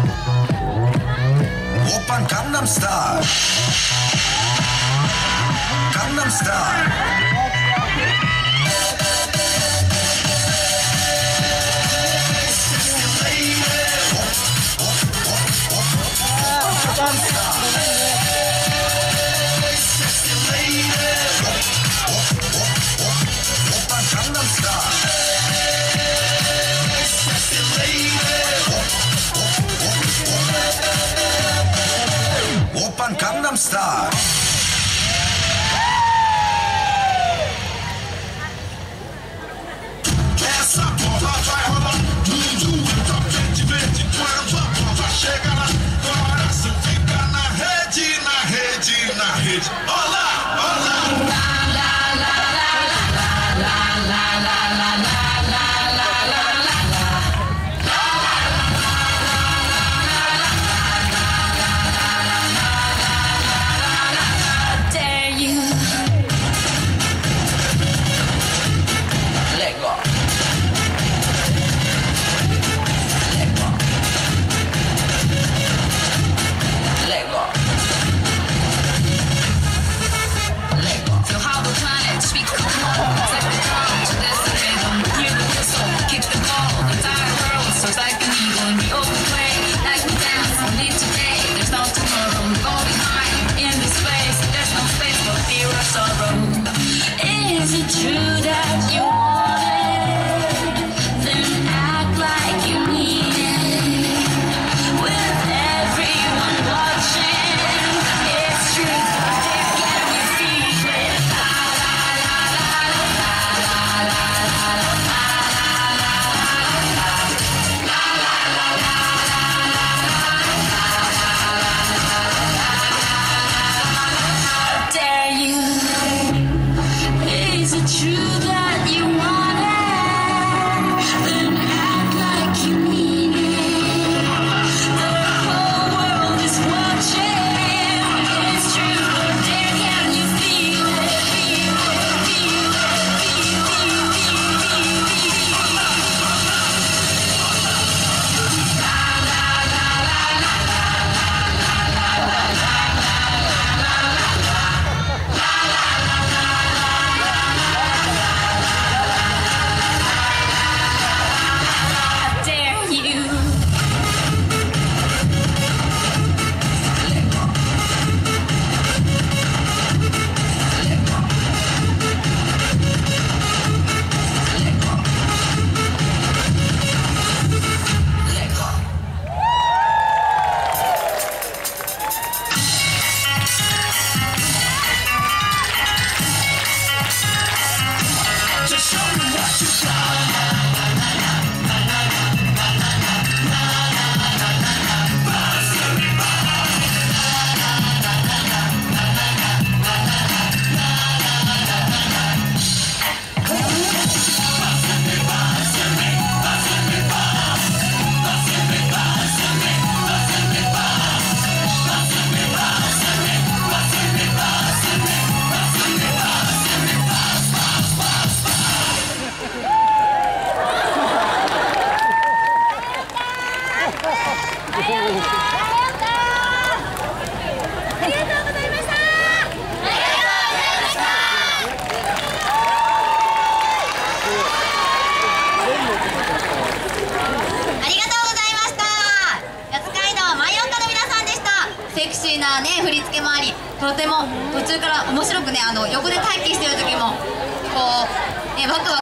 오빤 강남스타일 강남스타일 오빤 강남스타일 Is it true that you want it? Then act like you need it. With everyone watching, it's true. Can you feel it? La la la la la la la la la. Dare you? Is it true that you want it? Then act like you need it. The whole world is watching. It's true, or dare can you feel it? Feel it, feel it, セクシーなね振り付けもあり、とても途中から面白くね横で待機してる時もこうねワクワク